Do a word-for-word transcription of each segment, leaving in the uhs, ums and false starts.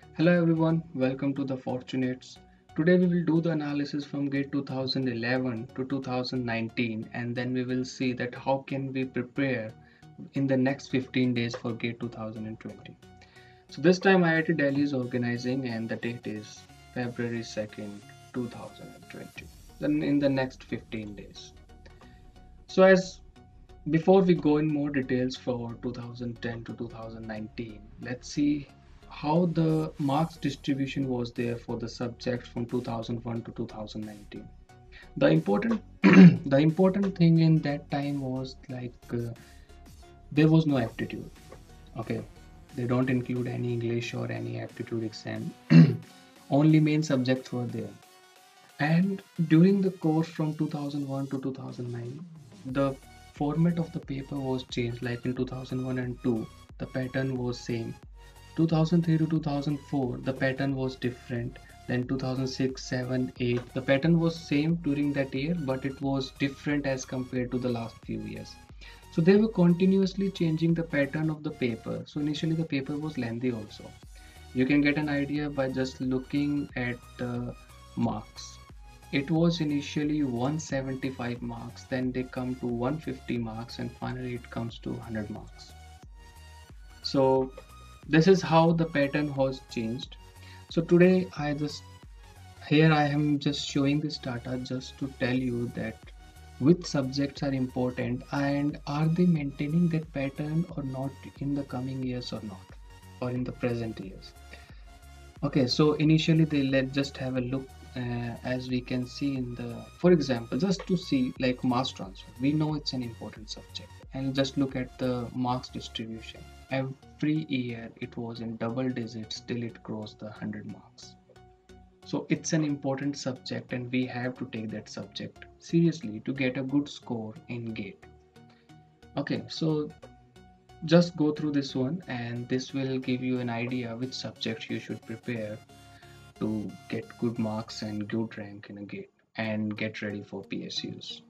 Hello everyone, welcome to the Fortunates. Today we will do the analysis from GATE two thousand eleven to two thousand nineteen and then we will see that how can we prepare in the next fifteen days for GATE two thousand twenty. So this time I I T Delhi is organizing and the date is February second, two thousand twenty. Then in the next fifteen days. So as before we go in more details for two thousand ten to two thousand nineteen, let's see how the marks distribution was there for the subjects from two thousand one to two thousand nineteen. The important the important thing in that time was like uh, there was no aptitude. Okay, they don't include any English or any aptitude exam. Only main subjects were there. And during the course from two thousand one to two thousand nine, the format of the paper was changed. Like in two thousand one and two, the pattern was same. two thousand three to two thousand four, the pattern was different. Then two thousand six, seven, eight, the pattern was same during that year, but it was different as compared to the last few years. So they were continuously changing the pattern of the paper. So initially the paper was lengthy also. You can get an idea by just looking at the marks. It was initially one hundred seventy-five marks, then they come to one hundred fifty marks, and finally it comes to one hundred marks. So this is how the pattern was changed. So today I just here I am just showing this data just to tell you that which subjects are important and are they maintaining that pattern or not in the coming years or not, or in the present years. Okay, so initially they let just have a look uh, as we can see in the, for example, just to see like mass transfer. We know it's an important subject, and just look at the marks distribution. Every year it was in double digits till it crossed the one hundred marks. So it's an important subject and we have to take that subject seriously to get a good score in GATE. Okay, so just go through this one and this will give you an idea which subject you should prepare to get good marks and good rank in a GATE and get ready for P S Us.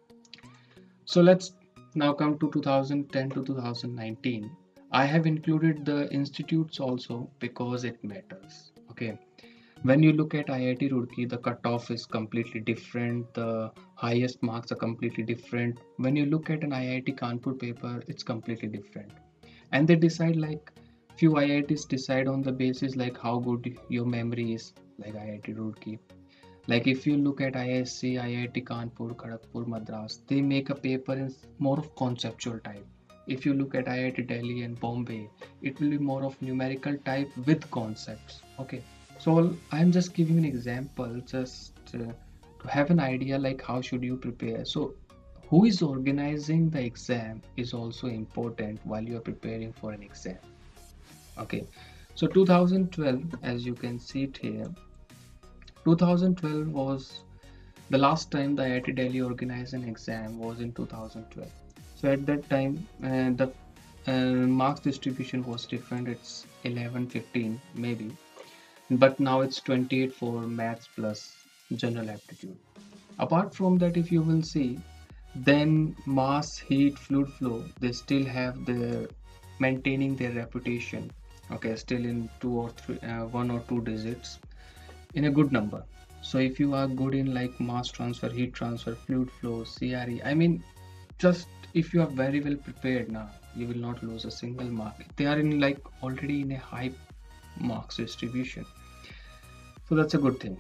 So let's now come to two thousand ten to two thousand nineteen. I have included the institutes also because it matters. Okay, when you look at I I T Roorkee, the cutoff is completely different. The highest marks are completely different. When you look at an I I T Kanpur paper, it's completely different. And they decide like few I I Ts decide on the basis like how good your memory is, like I I T Roorkee. Like if you look at I I S C, I I T Kanpur, Kharagpur, Madras, they make a paper in more of conceptual type. If you look at I I T Delhi and Bombay, it will be more of numerical type with concepts. Okay, so I'm just giving an example just uh, to have an idea like how should you prepare. So who is organizing the exam is also important while you are preparing for an exam. Okay, so two thousand twelve, as you can see it here, two thousand twelve was the last time the I I T Delhi organized an exam was in two thousand twelve. So at that time, uh, the uh, marks distribution was different. It's eleven, fifteen maybe, but now it's twenty-eight for maths plus general aptitude. Apart from that, if you will see, then mass, heat, fluid flow, they still have their maintaining their reputation. Okay, still in two or three, uh, one or two digits in a good number. So if you are good in like mass transfer, heat transfer, fluid flow, C R E, I mean, just if you are very well prepared now, you will not lose a single mark. They are in like already in a high marks distribution. So that's a good thing.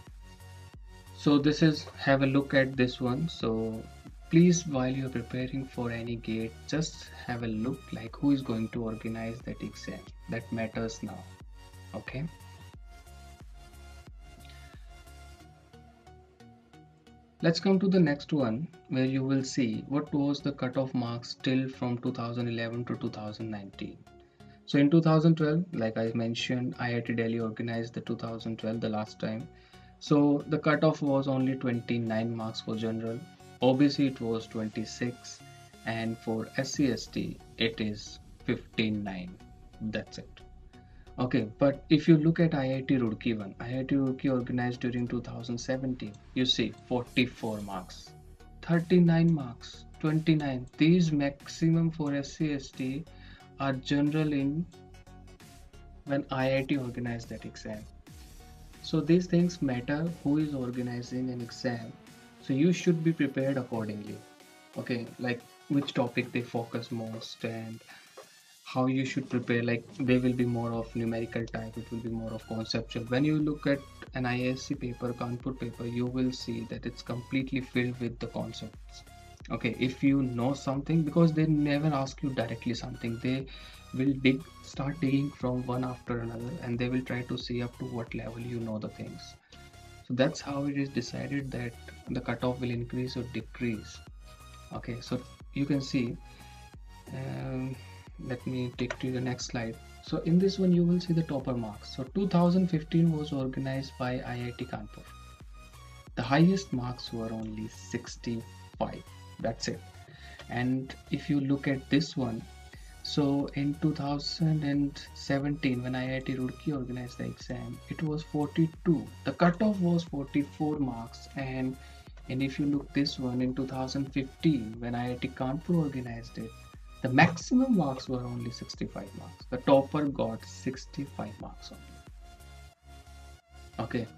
So this is have a look at this one. So please, while you're preparing for any GATE, just have a look like who is going to organize that exam. That matters now. Okay. Let's come to the next one where you will see what was the cutoff marks till from two thousand eleven to two thousand nineteen. So in two thousand twelve, like I mentioned, I I T Delhi organized the two thousand twelve the last time. So the cutoff was only twenty-nine marks for general. O B C it was twenty-six, and for S C S T it is fifty-nine. That's it. Okay, but if you look at I I T Roorkee one, I I T Roorkee organized during two thousand seventeen, you see forty-four marks, thirty-nine marks, twenty-nine. These maximum for S C S T are general in when I I T organized that exam. So these things matter, who is organizing an exam. So you should be prepared accordingly. Okay, like which topic they focus most and how you should prepare. Like they will be more of numerical type, it will be more of conceptual. When you look at an I I S C paper, Kanpur paper, you will see that it's completely filled with the concepts. Okay, if you know something, because they never ask you directly something, they will dig start digging from one after another, and they will try to see up to what level you know the things. So that's how it is decided that the cutoff will increase or decrease. Okay, so you can see, um, let me take to the next slide. So in this one you will see the topper marks. So two thousand fifteen was organized by I I T Kanpur. The highest marks were only sixty-five. That's it. And if you look at this one, so in two thousand seventeen, when I I T Roorkee organized the exam, it was forty-two. The cutoff was forty-four marks. And and if you look this one in two thousand fifteen, when I I T Kanpur organized it, the maximum marks were only sixty-five marks. The topper got sixty-five marks only. Okay.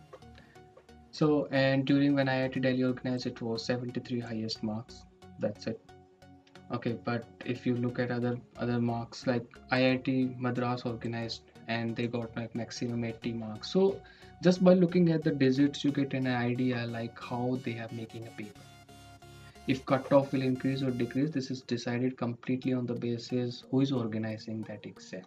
So and during when I I T Delhi organized, it was seventy-three highest marks. That's it. Okay, but if you look at other other marks, like I I T Madras organized and they got like maximum eighty marks. So just by looking at the digits, you get an idea like how they are making a paper. If cutoff will increase or decrease, this is decided completely on the basis who is organizing that exam.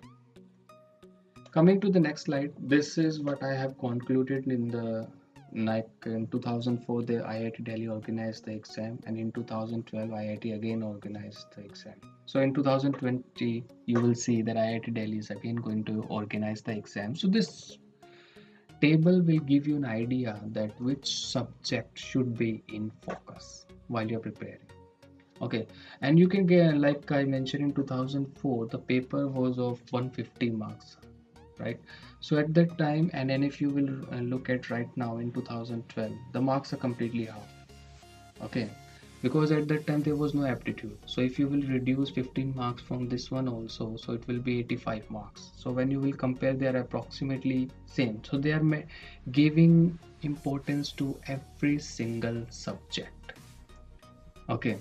Coming to the next slide, this is what I have concluded in the, like in two thousand four the I I T Delhi organized the exam, and in two thousand twelve I I T again organized the exam. So in two thousand twenty you will see that I I T Delhi is again going to organize the exam. So this table will give you an idea that which subject should be in focus while you're preparing. Okay, and you can get, like I mentioned, in two thousand four the paper was of one hundred fifty marks, right? So at that time, and then if you will uh, look at right now in two thousand twelve, the marks are completely half. Okay, because at that time there was no aptitude. So if you will reduce fifteen marks from this one also, so it will be eighty-five marks. So when you will compare, they are approximately same. So they are giving importance to every single subject. Okay,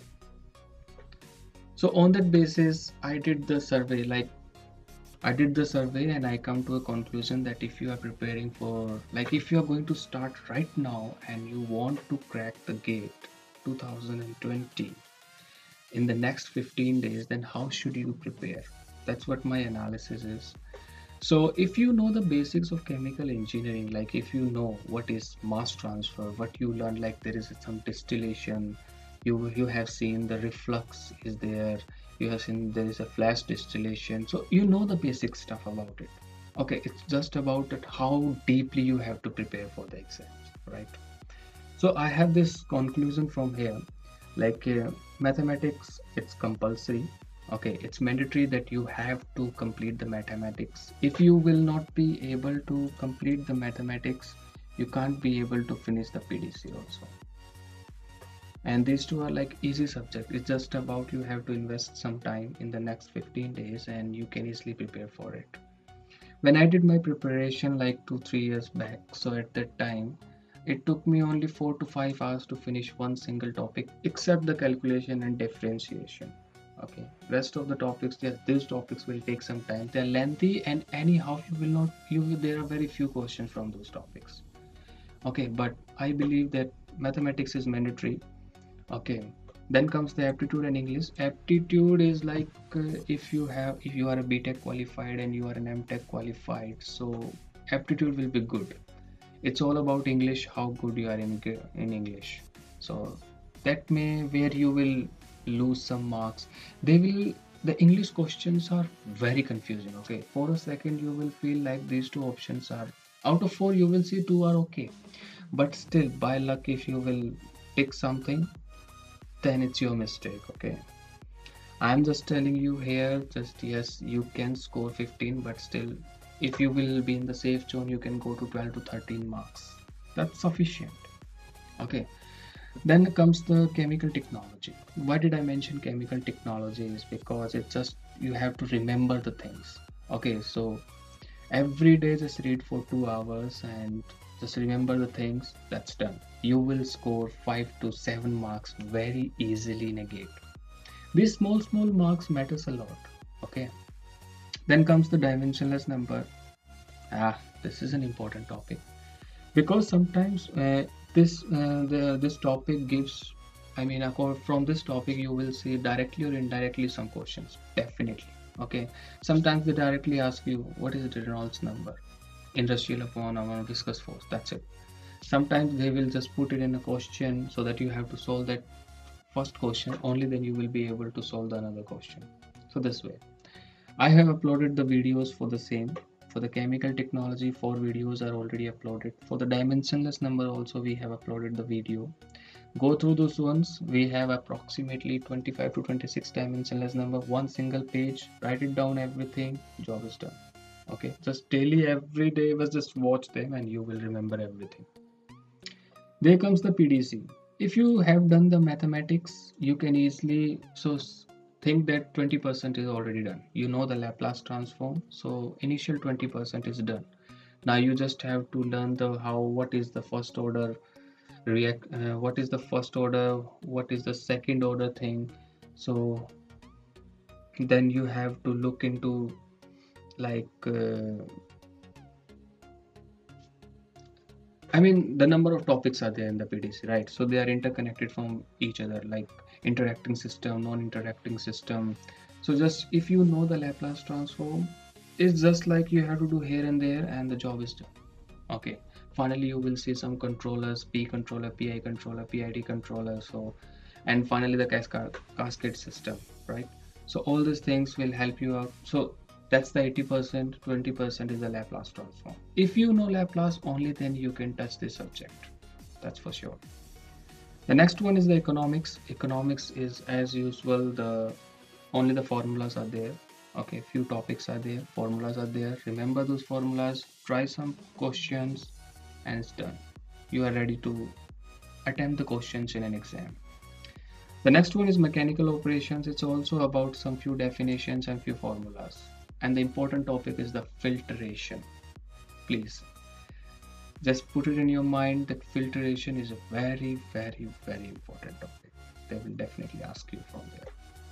so on that basis I did the survey, like I did the survey and I come to a conclusion that if you are preparing for, like if you are going to start right now and you want to crack the gate two thousand twenty in the next fifteen days, then how should you prepare? That's what my analysis is. So if you know the basics of chemical engineering, like if you know what is mass transfer, what you learn, like there is some distillation, you you have seen the reflux is there, you have seen there is a flash distillation, so you know the basic stuff about it. Okay, it's just about it how deeply you have to prepare for the exams, right? So I have this conclusion from here, like uh, mathematics, it's compulsory. Okay, it's mandatory that you have to complete the mathematics. If you will not be able to complete the mathematics, you can't be able to finish the P D C also. And these two are like easy subject. It's just about you have to invest some time in the next fifteen days and you can easily prepare for it. When I did my preparation like two three years back, so at that time it took me only four to five hours to finish one single topic, except the calculation and differentiation. Okay, rest of the topics, yes, these topics will take some time, they're lengthy, and anyhow you will not you will, there are very few questions from those topics. Okay, but I believe that mathematics is mandatory. Okay, then comes the aptitude and English. Aptitude is like uh, if you have if you are a B Tech qualified and you are an M Tech qualified, so aptitude will be good. It's all about English, how good you are in in English. So that may where you will lose some marks. They will the English questions are very confusing. Okay, for a second you will feel like these two options are out of four. You will see two are okay, but still by luck if you will pick something, then it's your mistake. Okay, I'm just telling you here, just yes, you can score fifteen, but still if you will be in the safe zone, you can go to twelve to thirteen marks. That's sufficient. Okay, then comes the chemical technology. Why did I mention chemical technology? Is because it's just you have to remember the things. Okay, so Every day just read for two hours and just remember the things. That's done. You will score five to seven marks very easily in a gate. These small small marks matters a lot. Okay, then comes the dimensionless number. Ah, this is an important topic because sometimes uh, this uh, the, this topic gives, I mean, accord from this topic you will see directly or indirectly some questions, definitely. Okay, sometimes they directly ask you what is the Reynolds number, industrial upon amount of viscous force, that's it. Sometimes they will just put it in a question so that you have to solve that first question, only then you will be able to solve the another question. So this way I have uploaded the videos for the same. For the chemical technology, four videos are already uploaded. For the dimensionless number also we have uploaded the video. Go through those ones. We have approximately twenty-five to twenty-six dimensionless number, one single page. Write it down everything, job is done. Okay, just daily every day was just watch them and you will remember everything. There comes the P D C. If you have done the mathematics, you can easily so think that twenty percent is already done. You know the Laplace transform, so initial twenty percent is done. Now you just have to learn the how, what is the first order react, uh, what is the first order, what is the second order thing. So then you have to look into like uh, I mean, the number of topics are there in the P D C, right? So they are interconnected from each other, like interacting system, non-interacting system. So just if you know the Laplace transform, it's just like you have to do here and there, and the job is done. Okay. Finally, you will see some controllers, P controller, P I controller, P I D controller. So, and finally the cascade cascade system, right? So all these things will help you out. So that's the eighty percent, twenty percent is the Laplace transform. If you know Laplace, only then you can touch this subject. That's for sure. The next one is the economics. Economics is as usual, the only the formulas are there. Okay, few topics are there, formulas are there. Remember those formulas, try some questions, and it's done. You are ready to attempt the questions in an exam. The next one is mechanical operations. It's also about some few definitions and few formulas. And the important topic is the filtration. Please just put it in your mind that filtration is a very, very, very important topic. They will definitely ask you from there.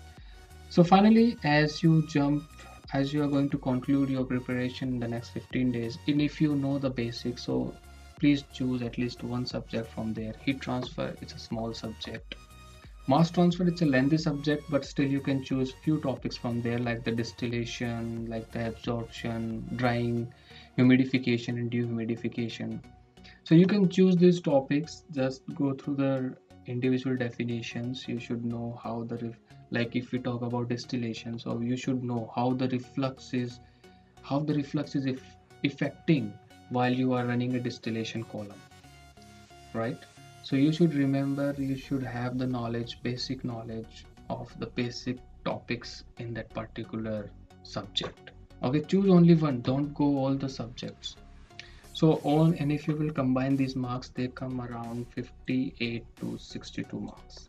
So finally, as you jump, as you are going to conclude your preparation in the next fifteen days, and if you know the basics, so please choose at least one subject from there. Heat transfer, it's a small subject. Mass transfer, it's a lengthy subject, but still you can choose few topics from there, like the distillation, like the absorption, drying, humidification and dehumidification. So you can choose these topics, just go through the individual definitions. You should know how the, like if we talk about distillation, so you should know how the reflux is, how the reflux is affecting while you are running a distillation column, right? So you should remember, you should have the knowledge, basic knowledge of the basic topics in that particular subject. Okay, choose only one, don't go all the subjects. So all, and if you will combine these marks, they come around fifty-eight to sixty-two marks.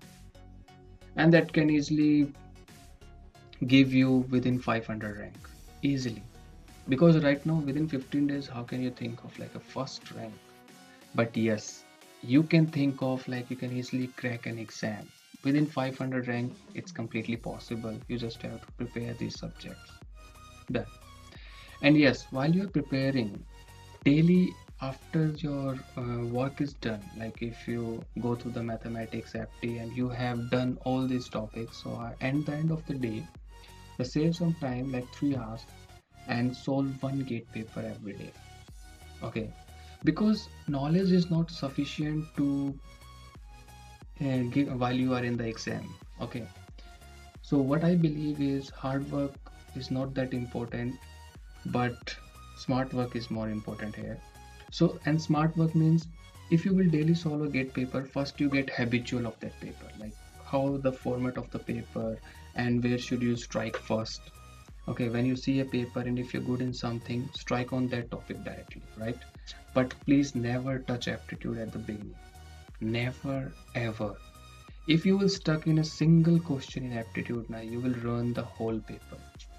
And that can easily give you within five hundred rank, easily. Because right now within fifteen days, how can you think of like a first rank? But yes, you can think of like you can easily crack an exam within five hundred rank. It's completely possible. You just have to prepare these subjects. Done. And yes, while you're preparing daily, after your uh, work is done, like if you go through the mathematics F T and you have done all these topics, so at the end of the day, you save some time like three hours and solve one gate paper every day. Okay, because knowledge is not sufficient to uh, give while you are in the exam. Okay, so what I believe is hard work is not that important, but smart work is more important here. So, and smart work means if you will daily solve a gate paper, first you get habitual of that paper, like how the format of the paper and where should you strike first. Okay, when you see a paper and if you're good in something, strike on that topic directly, right? But please never touch aptitude at the beginning. Never ever. If you will stuck in a single question in aptitude, now you will ruin the whole paper.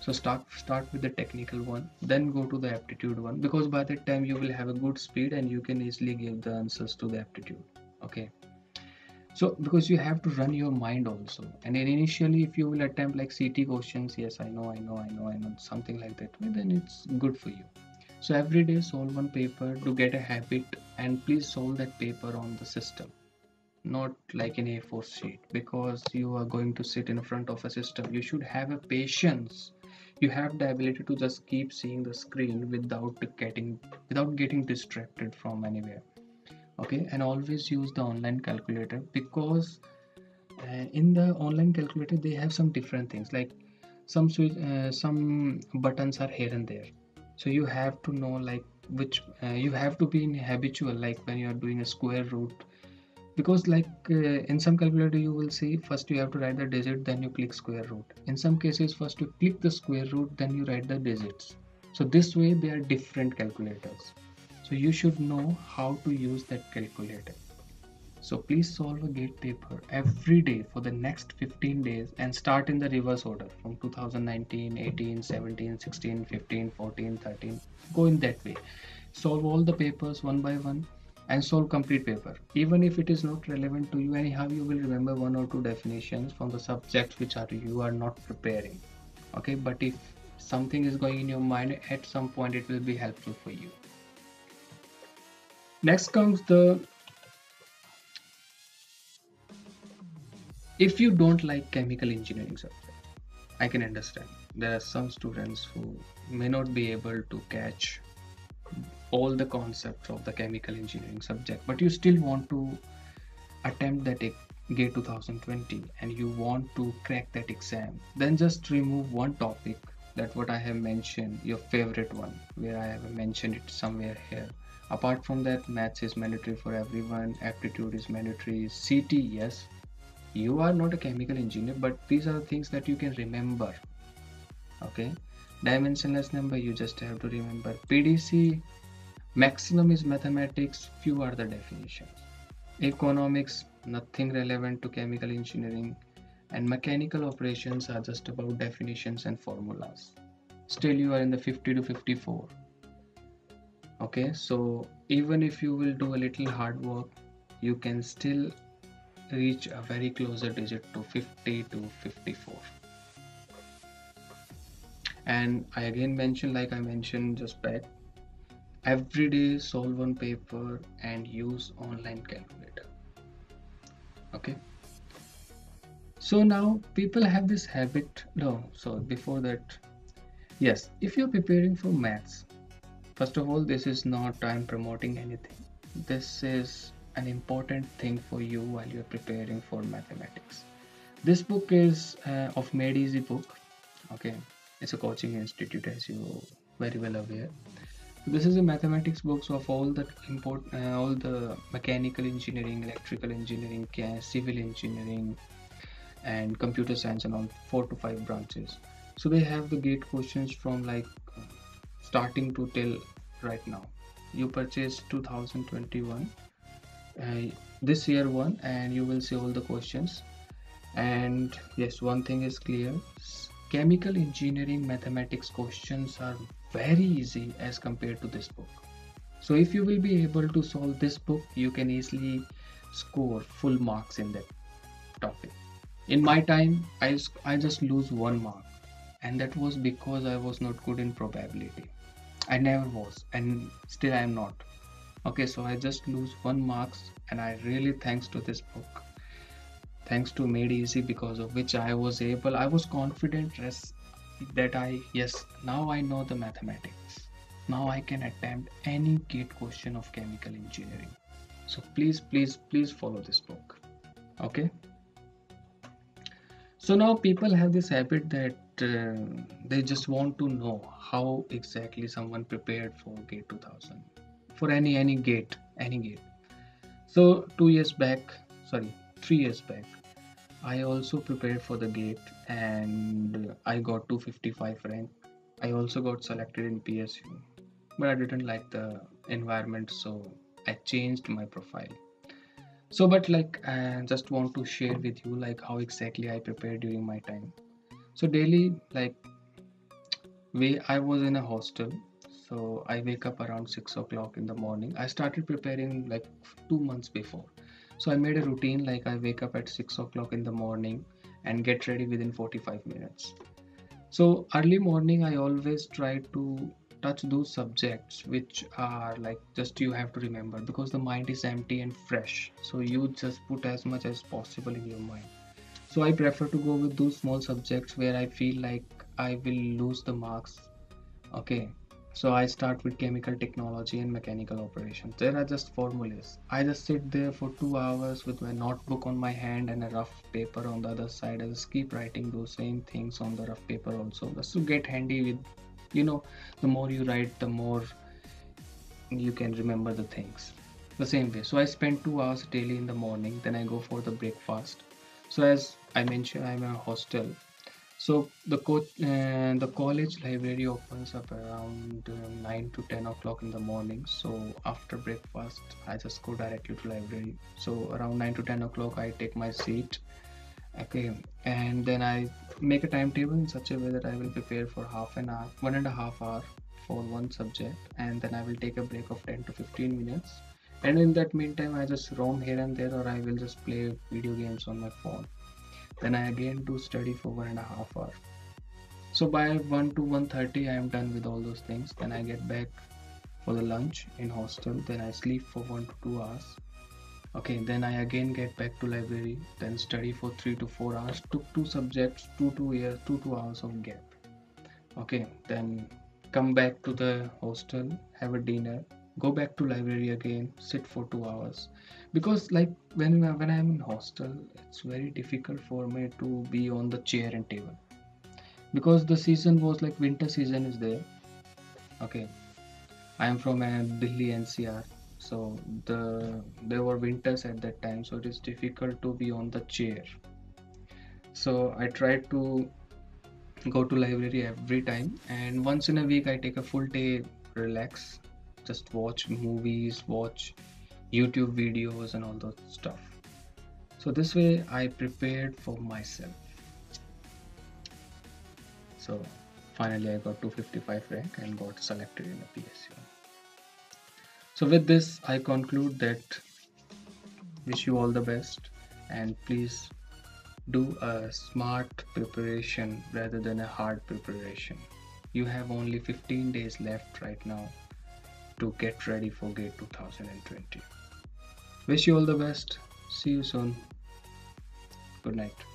So start start with the technical one, then go to the aptitude one, because by that time you will have a good speed and you can easily give the answers to the aptitude. Okay, so because you have to run your mind also, and then initially if you will attempt like C T questions, yes, I know, I know, I know, I know, something like that, well, then it's good for you. So every day solve one paper to get a habit, and please solve that paper on the system, not like an A four sheet, because you are going to sit in front of a system. You should have a patience. You have the ability to just keep seeing the screen without getting without getting distracted from anywhere. Okay, and always use the online calculator, because uh, in the online calculator they have some different things, like some switch uh, some buttons are here and there, so you have to know like which uh, you have to be in habitual, like when you are doing a square root, because like uh, in some calculator you will see first you have to write the digit, then you click square root. In some cases first you click the square root, then you write the digits. So this way they are different calculators, so you should know how to use that calculator. So please solve a gate paper every day for the next fifteen days, and start in the reverse order from two thousand nineteen, eighteen, seventeen, sixteen, fifteen, fourteen, thirteen. Go in that way. Solve all the papers one by one and solve complete paper. Even if it is not relevant to you, anyhow you will remember one or two definitions from the subjects which are you are not preparing. Okay, but if something is going in your mind, at some point it will be helpful for you. Next comes the, if you don't like chemical engineering subject, I can understand. There are some students who may not be able to catch all the concepts of the chemical engineering subject, but you still want to attempt that GATE twenty twenty and you want to crack that exam, then just remove one topic, that what I have mentioned, your favorite one, where I have mentioned it somewhere here. Apart from that, maths is mandatory for everyone, aptitude is mandatory, C T, yes, you are not a chemical engineer, but these are things that you can remember. Okay, dimensionless number you just have to remember. P D C, maximum is mathematics, few are the definitions. Economics, nothing relevant to chemical engineering, and mechanical operations are just about definitions and formulas. Still you are in the fifty to fifty-four. Okay, so even if you will do a little hard work, you can still reach a very closer digit to fifty to fifty-four. And I again mentioned, like I mentioned just back, every day solve one paper and use online calculator. Okay, so now people have this habit, no, so before that, yes, if you're preparing for maths, first of all, this is not I'm promoting anything, this is an important thing for you while you're preparing for mathematics. This book is uh, of Made Easy book. Okay, it's a coaching institute, as you very well aware. This is a mathematics books of all the import, uh, all the mechanical engineering, electrical engineering, civil engineering, and computer science, and all four to five branches. So they have the gate questions from like starting to till right now. You purchase two thousand twenty-one, uh, this year one, and you will see all the questions. And yes, one thing is clear, chemical engineering mathematics questions are very easy as compared to this book. So if you will be able to solve this book, you can easily score full marks in that topic. In my time, I, I just lose one mark, and that was because I was not good in probability. I never was, and still I am not. Okay, so I just lose one marks, and I really thanks to this book, thanks to Made Easy, because of which I was able, I was confident that I, yes, now I know the mathematics. Now I can attempt any gate question of chemical engineering. So please, please, please follow this book. Okay. So now people have this habit that uh, they just want to know how exactly someone prepared for GATE two thousand, for any any gate, any gate. So two years back, sorry, three years back, I also prepared for the GATE and I got two fifty-five rank. I also got selected in P S U, but I didn't like the environment, so I changed my profile. So, but like, I just want to share with you like how exactly I prepared during my time. So daily, like we I was in a hostel, so I wake up around six o'clock in the morning. I started preparing like two months before. So I made a routine like I wake up at six o'clock in the morning and get ready within forty-five minutes. So early morning, I always try to touch those subjects which are like just you have to remember because the mind is empty and fresh. So you just put as much as possible in your mind. So I prefer to go with those small subjects where I feel like I will lose the marks. Okay. So I start with chemical technology and mechanical operations. There are just formulas. I just sit there for two hours with my notebook on my hand and a rough paper on the other side. I just keep writing those same things on the rough paper also, just to get handy with, you know, the more you write, the more you can remember the things. The same way. So I spend two hours daily in the morning. Then I go for the breakfast. So as I mentioned, I'm in a hostel. So the coach, uh, the college library opens up around uh, nine to ten o'clock in the morning. So after breakfast, I just go directly to library. So around nine to ten o'clock, I take my seat. Okay, and then I make a timetable in such a way that I will prepare for half an hour, one and a half hour for one subject, and then I will take a break of ten to fifteen minutes. And in that meantime, I just roam here and there, or I will just play video games on my phone. Then I again do study for one and a half hour. So by one to one thirty, I am done with all those things. Then I get back for the lunch in hostel. Then I sleep for one to two hours. Okay, then I again get back to library. Then study for three to four hours. Took two subjects, two two years, two two hours of gap. Okay, then come back to the hostel, have a dinner, go back to library again, sit for two hours. Because like when when I'm in hostel, it's very difficult for me to be on the chair and table because the season was like winter season is there. Okay, I am from a Delhi N C R, so the there were winters at that time, so it is difficult to be on the chair. So I tried to go to library every time, and once in a week I take a full day relax, just watch movies, watch YouTube videos, and all that stuff. So this way I prepared for myself. So finally I got two fifty-five rank and got selected in a P S U. So with this I conclude that wish you all the best, and please do a smart preparation rather than a hard preparation. You have only fifteen days left right now to get ready for GATE twenty twenty. Wish you all the best. See you soon. Good night.